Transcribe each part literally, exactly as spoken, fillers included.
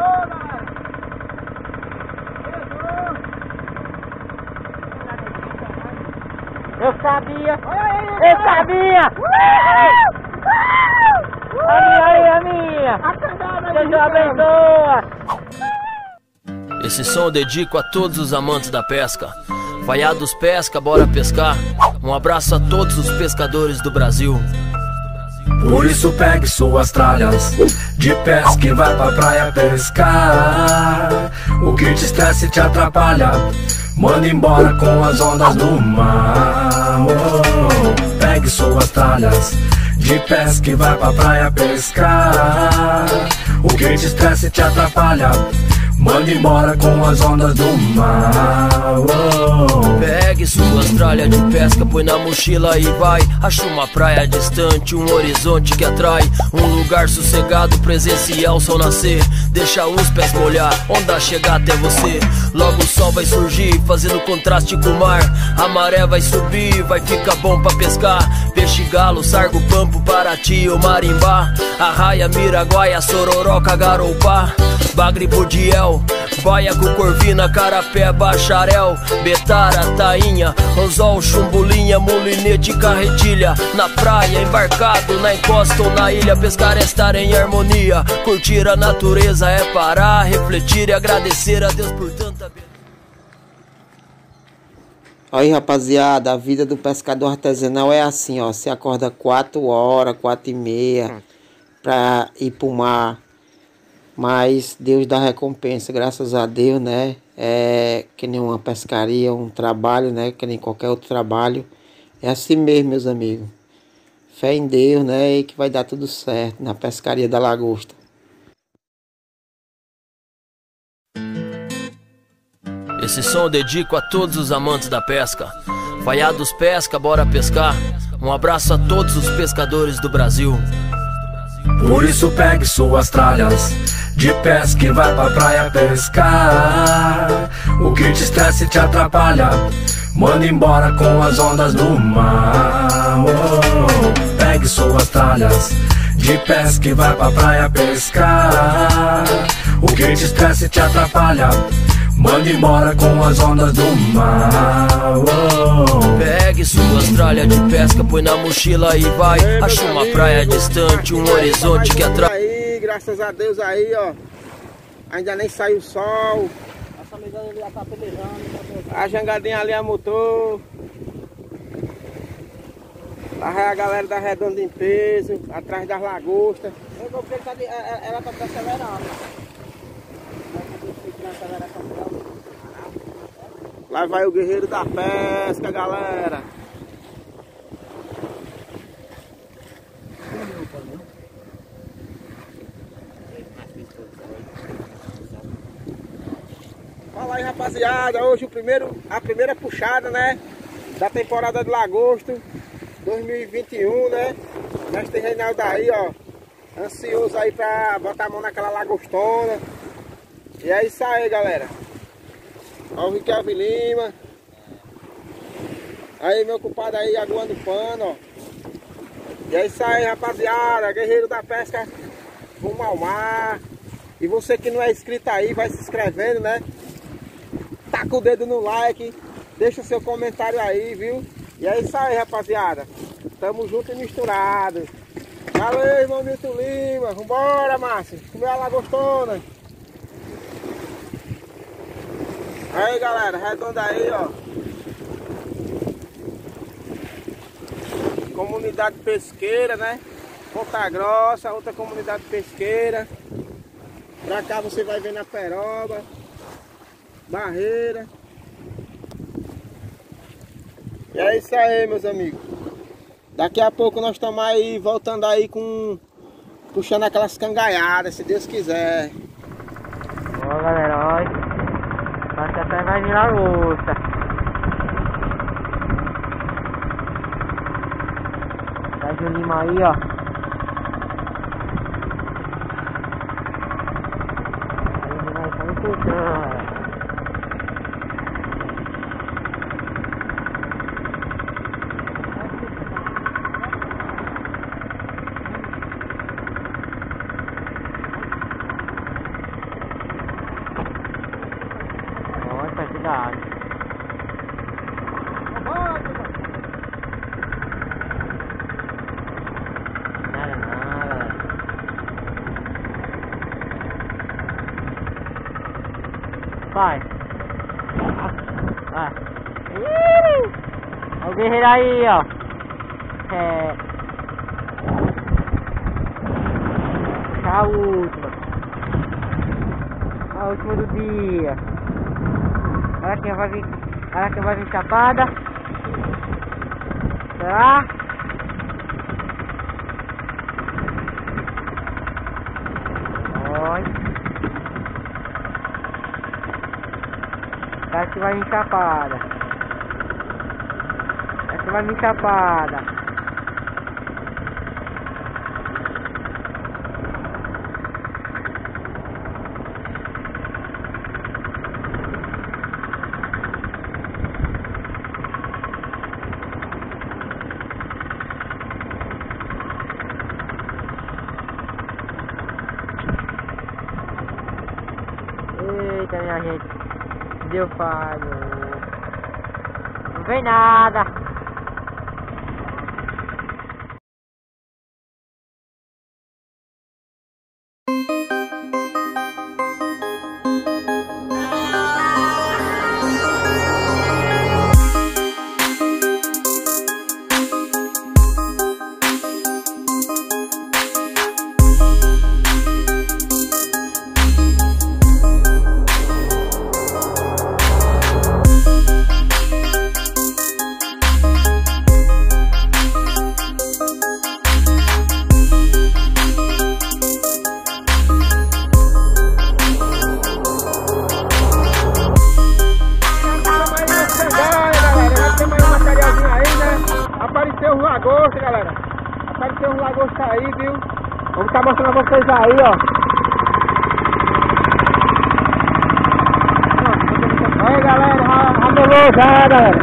Eu sabia! Eu sabia! A minha aí, a minha! Deus abençoe! Esse som eu dedico a todos os amantes da pesca. Vaiados pesca, bora pescar. Um abraço a todos os pescadores do Brasil. Por isso pegue suas tralhas de pesca e vai pra praia pescar. O que te estressa e te atrapalha, manda embora com as ondas do mar. Oh, pegue suas tralhas de pesca e vai pra praia pescar. O que te estressa e te atrapalha, manda embora com as ondas do mar. Oh. Pegue suas tralhas de pesca, põe na mochila e vai. Acha uma praia distante, um horizonte que atrai. Um lugar sossegado, presenciar o sol nascer. Deixa os pés molhar, onda chegar até você. Logo o sol vai surgir, fazendo contraste com o mar. A maré vai subir, vai ficar bom pra pescar. Peixe galo, sargo, pampo, paraty, o marimbá. Arraia, miraguaia, sororoca, garoupá. Bagre, budiel, baiaco, corvina, carapé, bacharel, betara, tainha, anzol, chumbulinha, molinete, carretilha. Na praia, embarcado, na encosta ou na ilha, pescar é estar em harmonia. Curtir a natureza é parar, refletir e agradecer a Deus por tanta beleza. Aí, rapaziada, a vida do pescador artesanal é assim, ó. Você acorda quatro horas, quatro e meia pra ir pro mar. Mas Deus dá recompensa, graças a Deus, né? É que nem uma pescaria, um trabalho, né? Que nem qualquer outro trabalho. É assim mesmo, meus amigos. Fé em Deus, né? E que vai dar tudo certo na pescaria da lagosta. Esse som eu dedico a todos os amantes da pesca. Vaiados pesca, bora pescar. Um abraço a todos os pescadores do Brasil. Por isso pegue suas tralhas de pesca e vai pra praia pescar. O que te estressa e te atrapalha, manda embora com as ondas do mar. Oh, pegue suas tralhas de pesca e vai pra praia pescar. O que te estressa e te atrapalha, manda embora com as ondas do mar. Oh. Pegue suas tralhas de pesca, põe na mochila e vai. Ei, acha uma amigo, praia distante, um horizonte que atrai. Aí, graças a Deus aí, ó. Ainda nem saiu o sol. Essa amiga ali já tá pelejando. A jangadinha ali a motor. Lá vai a galera da Redonda em Peso, atrás das lagostas. Eu vou ver que ela tá acelerando. Lá vai o guerreiro da pesca, galera. Fala aí, rapaziada. Hoje o primeiro, a primeira puxada, né, da temporada de lagosto dois mil e vinte e um, né? Mestre Reinaldo aí, ó, ansioso aí pra botar a mão naquela lagostona. E é isso aí, galera. Ó o Riquelme Lima. Aí, meu compadre aí, aguando pano, ó. E é isso aí, rapaziada. Guerreiro da pesca rumo ao mar. E você que não é inscrito aí, vai se inscrevendo, né? Taca o dedo no like. Deixa seu comentário aí, viu? E é isso aí, rapaziada. Tamo junto e misturado. Valeu, irmão Milton Lima. Vambora, Márcio. Comer a lagostona. Aí, galera, redonda aí, ó. Comunidade pesqueira, né? Ponta Grossa, outra comunidade pesqueira. Pra cá você vai ver na Peroba, Barreira. E é isso aí, meus amigos. Daqui a pouco nós estamos aí, voltando aí com... puxando aquelas cangaiadas, se Deus quiser. Ó, galera, olha. Acho que até vai virar lagosta. Sérgio Lima aí, ó. Aí vai estar puxando. Verdade. Nada, nada. Vai. Vai. Olha o guerreiro aí, ó. É. A última. A última do dia. Olha quem vai vir. Olha quem vai vir chapada. Será? Olha. Acho que vai vir chapada. Acho que vai vir chapada. Eita, minha gente, deu falho. Não vem nada. Apareceu um lagosta, galera. Apareceu um lagosta aí, viu? Vamos estar mostrando a vocês aí, ó. Aí, galera, ramelou já, galera.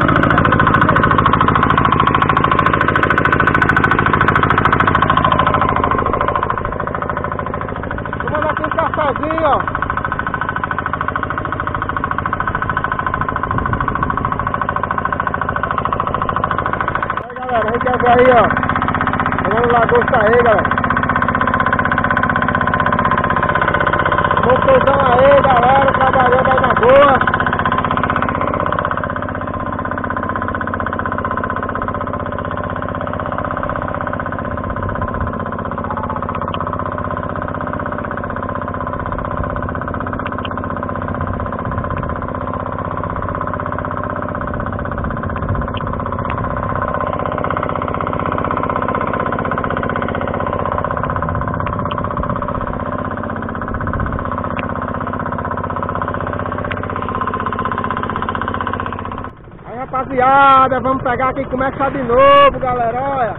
Tomando aqui um cafezinho, ó. Galera, a gente quer ver aí, ó. Tomando lagosta aí, galera. Motorzão aí, galera, trabalhando aí na boa. Rapaziada, vamos pegar aqui e começar de novo, galera, olha.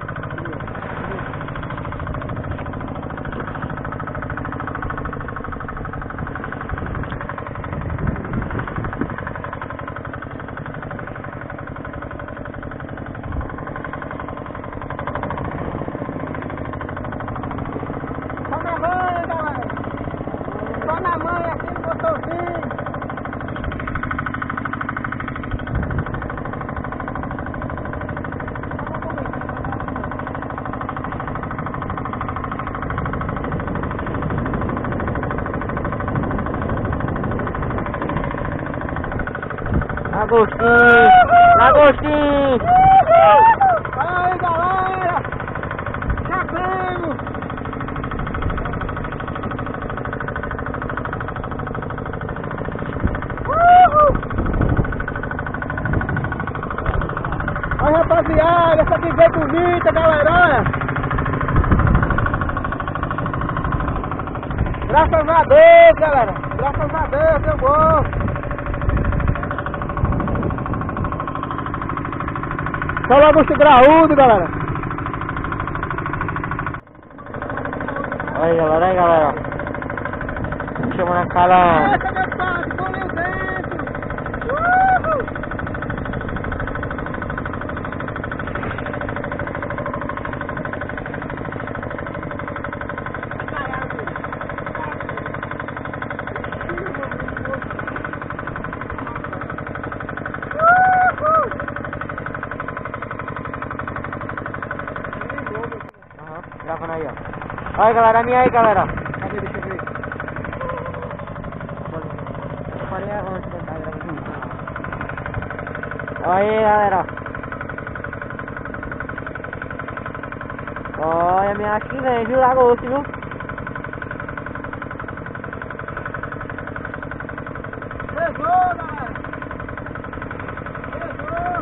Só na manha, galera. Só na manha aqui no motorzinho. Lagostinho! Lagostinho! Olha aí, galera! Chegamos! Olha, rapaziada, essa aqui veio com vinte, galera, olha! Graças a Deus, galera! Graças a Deus, deu bom! Só lagosta graúdo, galera. Olha aí, galera, aí, galera. Chamando a cara. Eita, meu pai, ficou ali dentro. Uhul. Olha galera, a minha aí galera. Cadê? Deixa eu ver. Eu parei antes de tentar gravar. Olha aí galera. Olha a minha aqui vem, viu? Lagosta, viu? Pegou, galera! Pegou!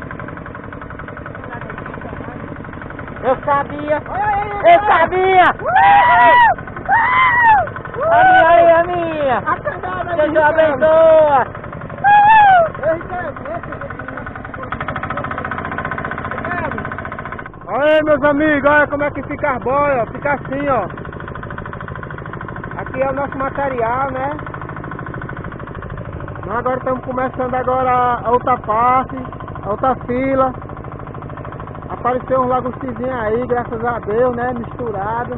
Eu sabia! Olha aí! Eu sabia! A minha aí, a minha! A pegada aí, Deus Ricardo. abençoa! Ei, Ricardo, olha aí, meus amigos, olha como é que fica as boias, ó. Fica assim, ó. Aqui é o nosso material, né? Nós agora estamos começando agora a outra parte, a outra fila. Apareceu uns lagostizinhos aí, graças a Deus, né? Misturado.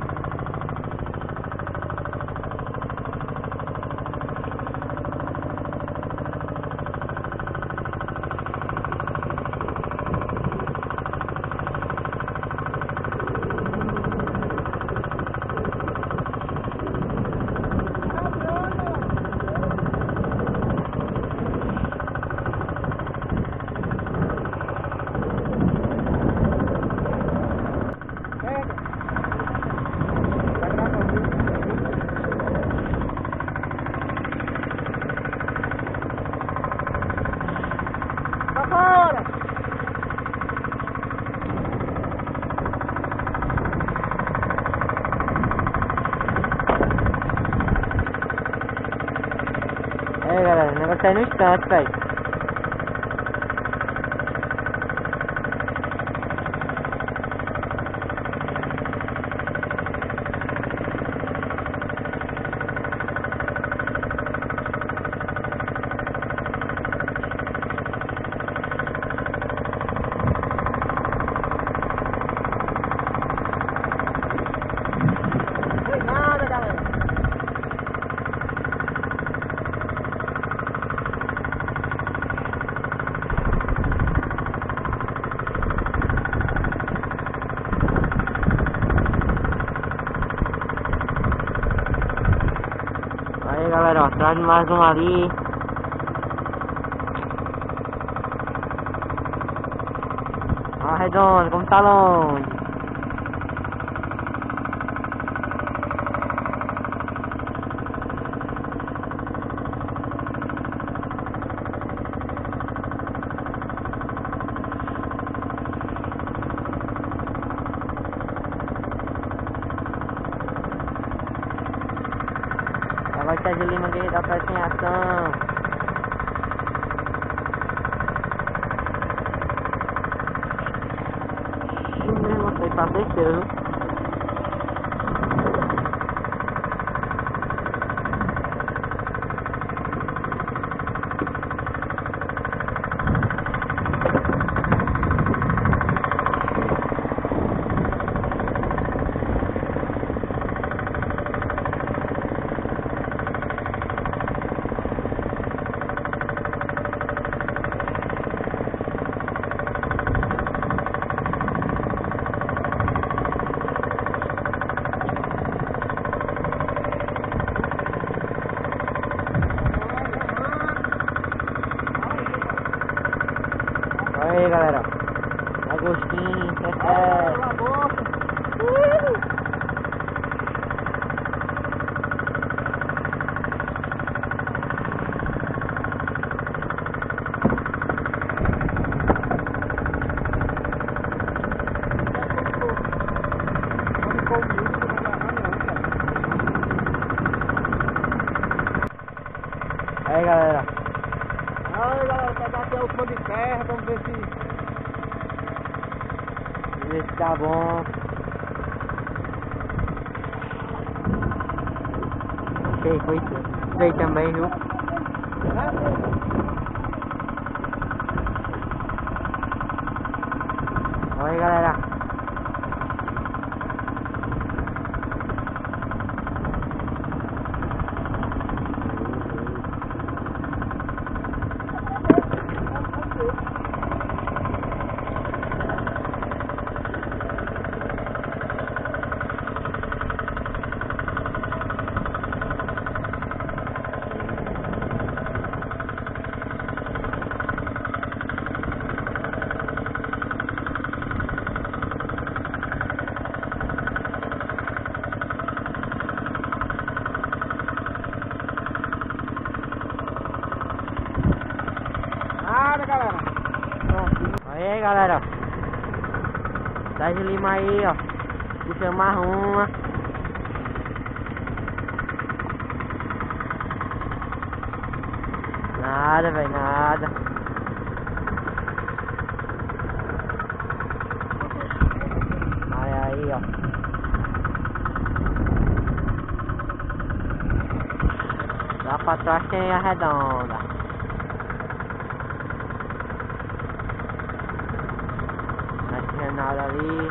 É galera, o negócio aí no instante, velho. Não tem nada, galera. Aí galera, ó, traz mais um ali. Ó, redondo, como tá longe. Vai ter de Lima Guerreiro da Festa em ação. Não sei pra besteira, viu? Olha aí galera, Agostinho, é, aí galera. Aí, galera, pegar aqui a última de terra, vamos ver se... Ver se tá bom. Ok, foi isso aí também, viu? Olha aí, galera. galera. Sérgio Lima aí, ó. Puxa mais uma. Nada, velho, nada. Olha aí, ó. Lá pra trás tem a redonda. Não tinha nada ali.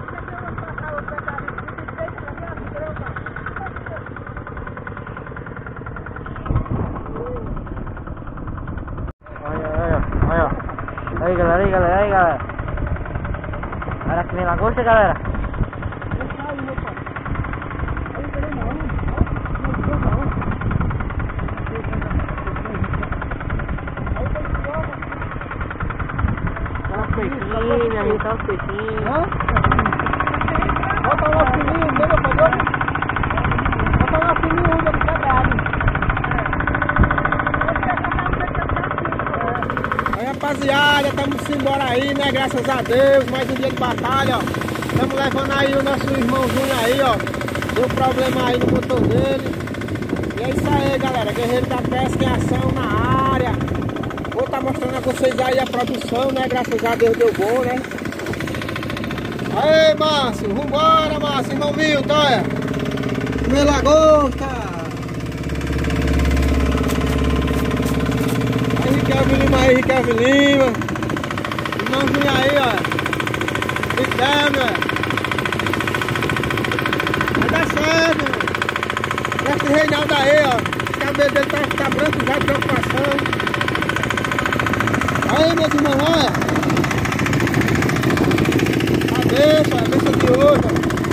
Aí galera, aí galera, aí galera. Olha que vem lagosta, galera. Olha os peixinhos, minha gente, olha os peixinhos. Bota lá o fininho, entendeu? Bota lá o fininho, onde ele quebrado. Rapaziada, estamos embora aí, né? Graças a Deus, mais um dia de batalha, ó. Estamos levando aí o nosso irmãozinho aí, ó. Deu problema aí no motor dele. E é isso aí, galera. Guerreiro da Pesca em ação na área. Vou estar mostrando a vocês aí a produção, né? Graças a Deus deu bom, né? Aí, Márcio, vambora, Márcio, irmão Milton, olha. Meu lagosta. Ricardo Lima aí, Ricardo Lima. Irmãozinho aí, ó. Ricardo, ó. Vai dar certo, ó. Esse Reinaldo aí, ó. O cabelo dele tá, tá branco já de preocupação. Aí, meus irmãos, olha. A benção, a benção de hoje, ó.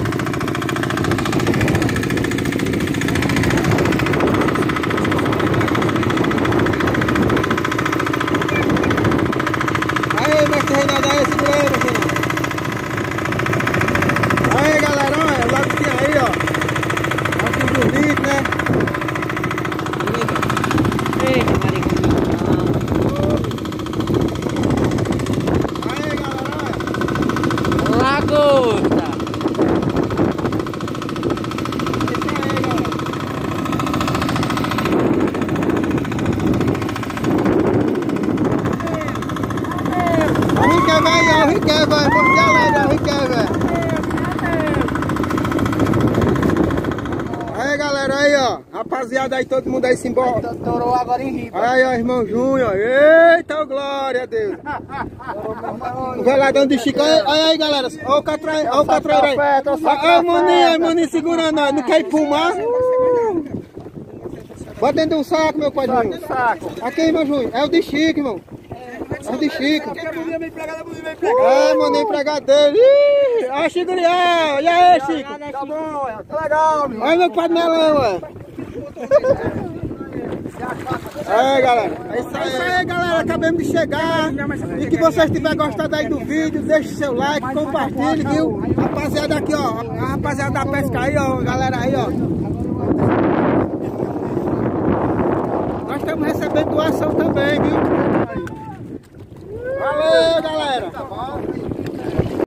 Reinaldo aí, segura aí, meu filho. Aí, galera, olha, o lagozinho aí, ó. Assim bonito, né? Eita, mariconha. Aí, galera, olha. Lagosta. Isso aí, galera. Rica, velho, Rica, velho, mostra lá, Rica, velho. Aí, galera, aí, ó. Rapaziada aí, todo mundo aí se embora. Torou agora em riba. Aí, ó, irmão Júnior. Eita, glória a Deus. O veladão de Chico. Olha aí, galera. Olha o catraí, olha o catraí aí. Olha o Moninho, olha o Moninho segurando, ó. Não quer ir fumar? Bota dentro de um saco, meu pai Júnior. Aqui, irmão Júnior. É o de Chico, irmão. É o de Chico. É, mandei empregar dele. Ih, olha o Chico Liel. E aí, Chico? Tá bom, tá legal, meu. Olha meu panelão, ué. É, galera. É isso aí, galera. Acabamos de chegar. E que vocês tiverem gostado aí do vídeo, deixe seu like, compartilhe, viu? Rapaziada aqui, ó. A rapaziada da pesca aí, ó. Galera aí, ó. Nós estamos recebendo doação também, viu?